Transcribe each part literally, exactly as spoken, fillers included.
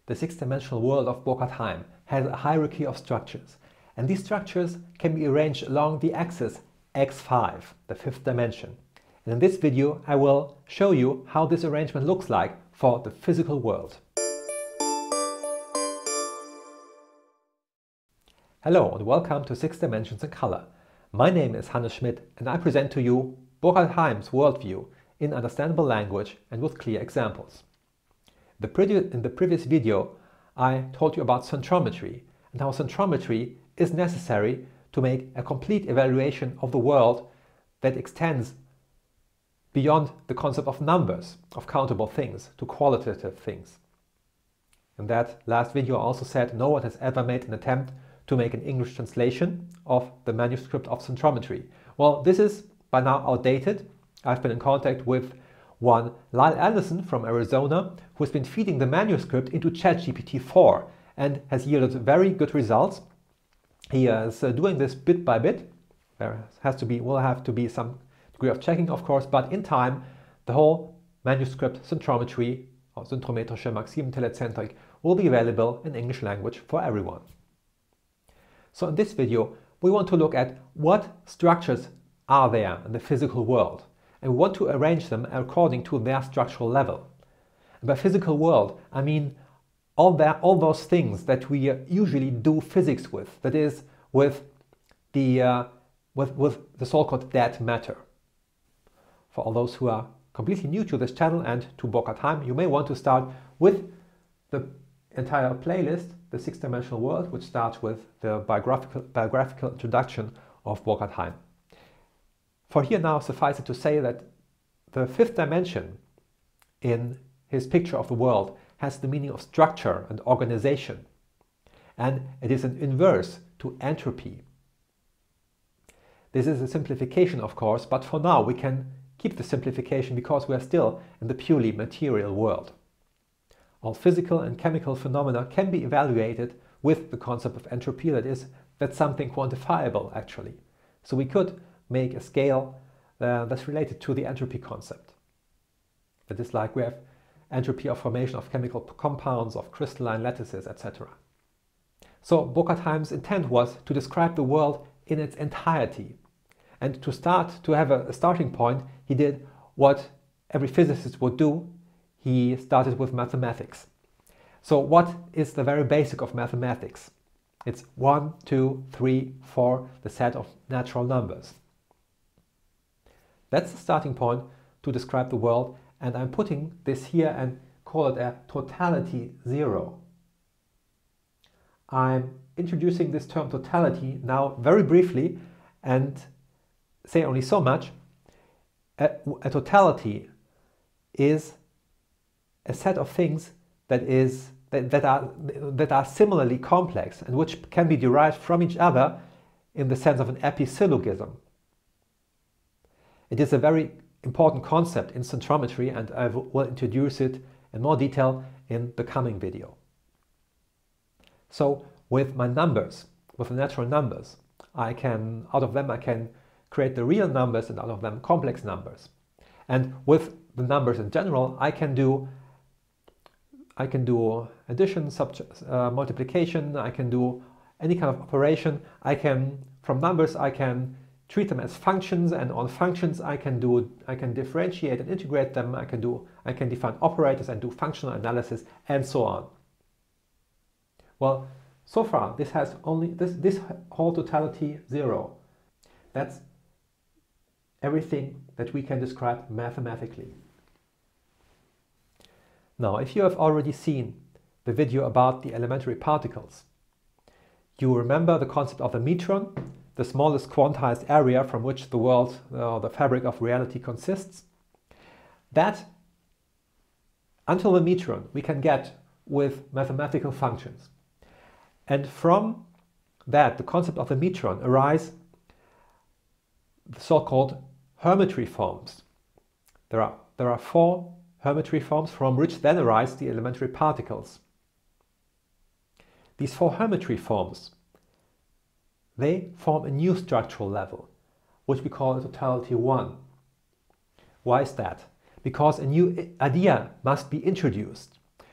the six-dimensional world of Burkhard Heim has a hierarchy of structures, and these structures can be arranged along the axis x five, the fifth dimension. And in this video I will show you how this arrangement looks like for the physical world. Hello and welcome to Six Dimensions in Color. My name is Schmid and I present to you Burkhard Heim's worldview in understandable language and with clear examples. The in the previous video I told you about syntrometry and how syntrometry is necessary to make a complete evaluation of the world that extends beyond the concept of numbers, of countable things, to qualitative things. In that last video I also said no one has ever made an attempt to make an English translation of the manuscript of Syntrometry. Well, this is by now outdated. I've been in contact with one Lyle Anderson from Arizona who has been feeding the manuscript into Chat G P T four and has yielded very good results. He is uh, doing this bit by bit. There has to be, will have to be some degree of checking, of course, but in time the whole manuscript Syntrometry or Syntrometrische Maximen Telezentric will be available in English language for everyone. So in this video we want to look at what structures are there in the physical world, and we want to arrange them according to their structural level. And by physical world I mean all, that, all those things that we usually do physics with, that is with the, uh, with, with the so-called dead matter. For all those who are completely new to this channel and to Burkhard Heim, you may want to start with the entire playlist, the six-dimensional world, which starts with the biographical, biographical introduction of Burkhard Heim. For here now suffice it to say that the fifth dimension in his picture of the world has the meaning of structure and organization, and it is an inverse to entropy. This is a simplification, of course, but for now we can keep the simplification because we are still in the purely material world. All physical and chemical phenomena can be evaluated with the concept of entropy, that is, that's something quantifiable actually. So we could make a scale uh, that's related to the entropy concept. That is, like we have entropy of formation of chemical compounds, of crystalline lattices, et cetera. So Burkhard Heim's intent was to describe the world in its entirety. And to start, to have a, a starting point, he did what every physicist would do. He started with mathematics. So what is the very basic of mathematics? It's one, two, three, four, the set of natural numbers. That's the starting point to describe the world, and I'm putting this here and call it a totality zero. I'm introducing this term totality now very briefly and say only so much. A, a totality is a set of things that is that, that are that are similarly complex and which can be derived from each other in the sense of an episyllogism. It is a very important concept in syntrometry, and I will introduce it in more detail in the coming video. So with my numbers, with the natural numbers, I can, out of them I can create the real numbers, and out of them complex numbers. And with the numbers in general, I can do I can do addition, sub, uh, multiplication, I can do any kind of operation. I can, from numbers, I can treat them as functions, and on functions I can do, I can differentiate and integrate them. I can do, I can define operators and do functional analysis, and so on. Well, so far this has only this this whole totality zero. That's everything that we can describe mathematically. Now, if you have already seen the video about the elementary particles, you remember the concept of the metron, the smallest quantized area from which the world, or uh, the fabric of reality consists. That, until the metron, we can get with mathematical functions. And from that, the concept of the metron, arise the so-called hermetry forms. There are, there are four hermetry forms from which then arise the elementary particles. These four hermetry forms, they form a new structural level, which we call totality one. Why is that? Because a new idea must be introduced.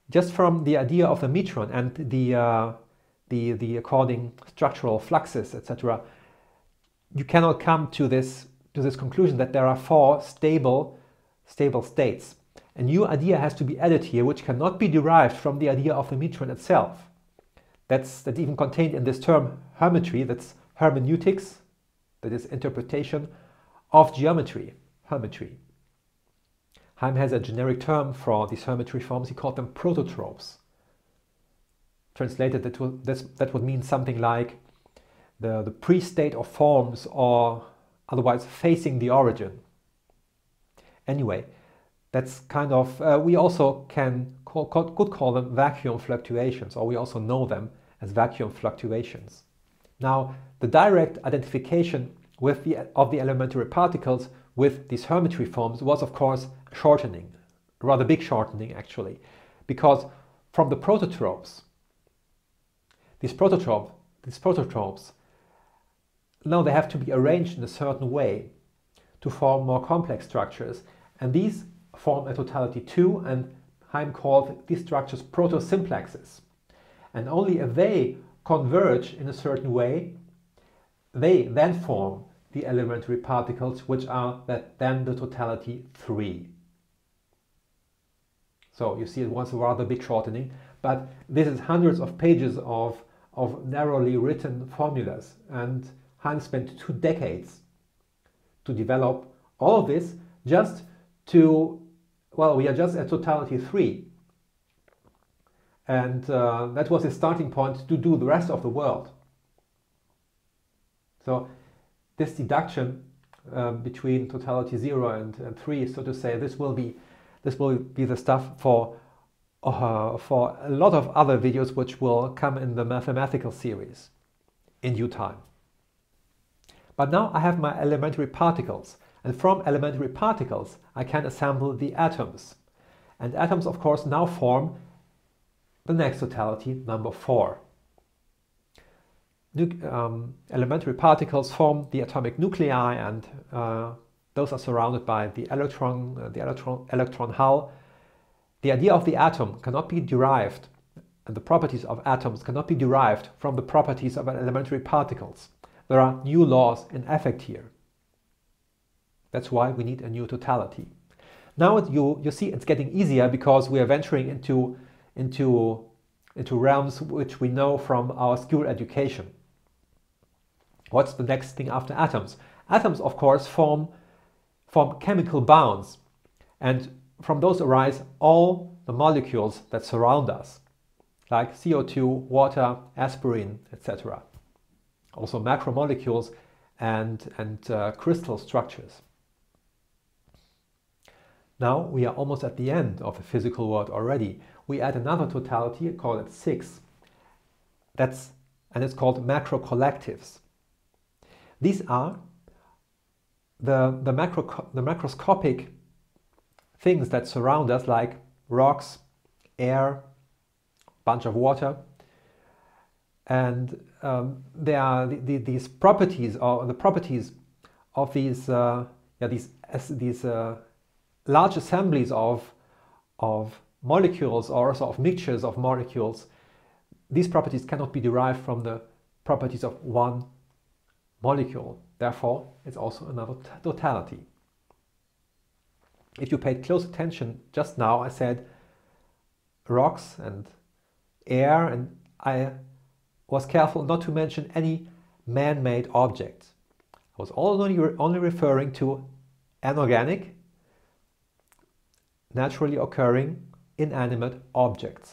just from the idea of the metron and the, uh, the, the according structural fluxes, et cetera, you cannot come to this, to this conclusion that there are four stable, stable states. A new idea has to be added here, which cannot be derived from the idea of the metron itself. That's, that's even contained in this term hermetry, that's hermeneutics, that is interpretation of geometry, hermetry. Heim has a generic term for these hermetry forms. He called them prototropes. Translated, that would, this, that would mean something like the, the pre-state of forms, or otherwise facing the origin. Anyway, that's kind of, uh, we also can call, call, could call them vacuum fluctuations, or we also know them as vacuum fluctuations. Now, the direct identification with the, of the elementary particles with these hermetry forms was, of course, shortening, a rather big shortening actually, because from the prototropes, these prototropes, these prototropes, now they have to be arranged in a certain way to form more complex structures, and these form a totality too, and Heim called these structures protosimplexes. And only if they converge in a certain way, they then form the elementary particles, which are that then the totality three. So you see it was a rather big shortening, but this is hundreds of pages of, of narrowly written formulas, and Heim spent two decades to develop all of this just to, well, we are just at totality three. And uh, that was his starting point to do the rest of the world. So this deduction uh, between totality zero and, and three, so to say, this will be this will be the stuff for uh, for a lot of other videos which will come in the mathematical series in due time. But now I have my elementary particles, and from elementary particles I can assemble the atoms. And atoms, of course, now form the next totality, number four. Nu um, elementary particles form the atomic nuclei, and uh, those are surrounded by the electron, uh, the electron, electron hull. The idea of the atom cannot be derived, and the properties of atoms cannot be derived from the properties of elementary particles. There are new laws in effect here. That's why we need a new totality. Now it, you, you see it's getting easier, because we are venturing into, into, into realms which we know from our school education. What's the next thing after atoms? Atoms, of course, form, form chemical bonds, and from those arise all the molecules that surround us, like C O two, water, aspirin, et cetera. Also macromolecules and, and uh, crystal structures. Now we are almost at the end of the physical world already. We add another totality, call it six. That's, and it's called macrocollectives. These are the, the, macro, the macroscopic things that surround us, like rocks, air, bunch of water. And um, there are the, the, these properties, or the properties of these, uh, yeah, these, these uh, large assemblies of, of molecules, or also of mixtures of molecules. These properties cannot be derived from the properties of one molecule. Therefore, it's also another totality. If you paid close attention just now, I said rocks and air, and I was careful not to mention any man-made objects. I was only, only referring to anorganic, naturally occurring, inanimate objects.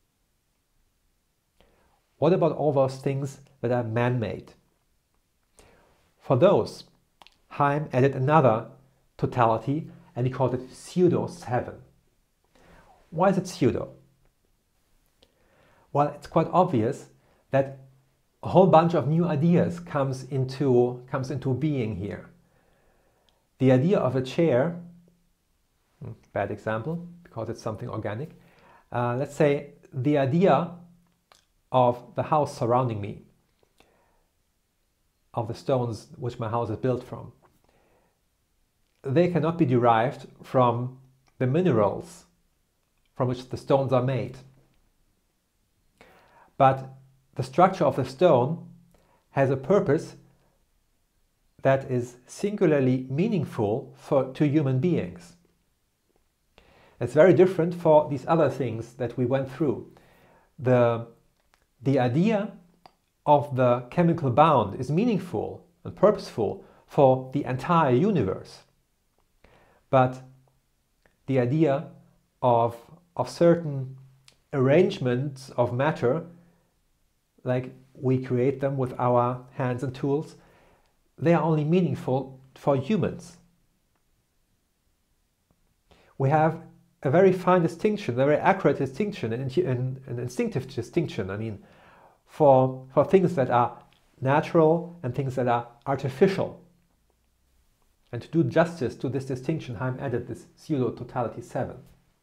What about all those things that are man-made? For those, Heim added another totality, and he called it pseudo seven. Why is it pseudo? Well, it's quite obvious that a whole bunch of new ideas comes into, comes into being here. The idea of a chair, bad example, because it's something organic. Uh, let's say the idea of the house surrounding me, of the stones which my house is built from. They cannot be derived from the minerals from which the stones are made. but the structure of the stone has a purpose that is singularly meaningful for, to human beings. It's very different for these other things that we went through. The, the idea of the chemical bond is meaningful and purposeful for the entire universe. But the idea of, of certain arrangements of matter, like we create them with our hands and tools, they are only meaningful for humans. We have a very fine distinction, a very accurate distinction, an, an, an instinctive distinction, I mean, for, for things that are natural and things that are artificial. And to do justice to this distinction, Heim added this pseudo-totality seven.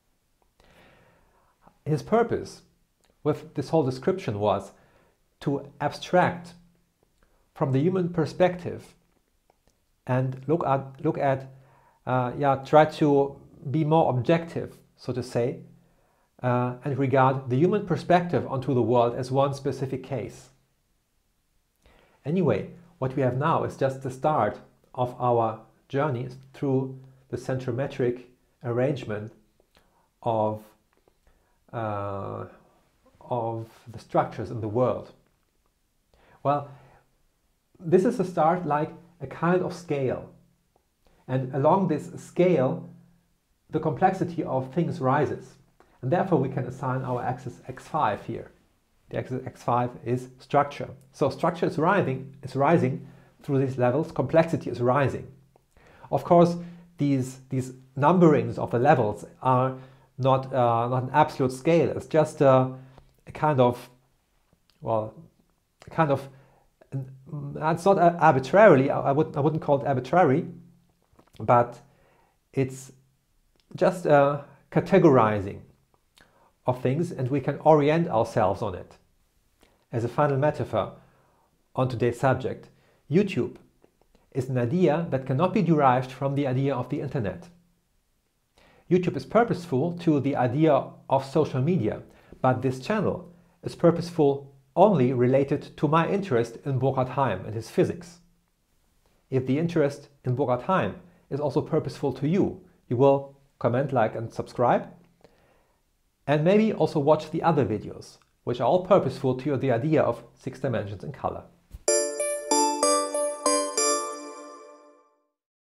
His purpose with this whole description was to abstract from the human perspective and look at, look at uh, yeah, try to be more objective, so to say, uh, and regard the human perspective onto the world as one specific case. Anyway, what we have now is just the start of our journey through the syntrometric arrangement of, uh, of the structures in the world. Well, this is a start like a kind of scale. And along this scale, the complexity of things rises. And therefore we can assign our axis x five here. The axis x five is structure. So structure is rising, is rising through these levels, complexity is rising. Of course, these, these numberings of the levels are not, uh, not an absolute scale. It's just a, a kind of, well, a kind of, it's not arbitrarily, I, would, I wouldn't call it arbitrary, but it's just a categorizing of things, and we can orient ourselves on it. As a final metaphor on today's subject, YouTube is an idea that cannot be derived from the idea of the internet. YouTube is purposeful to the idea of social media, but this channel is purposeful only related to my interest in Burkhard Heim and his physics. If the interest in Burkhard Heim is also purposeful to you, you will comment, like and subscribe, and maybe also watch the other videos, which are all purposeful to the idea of six dimensions in color.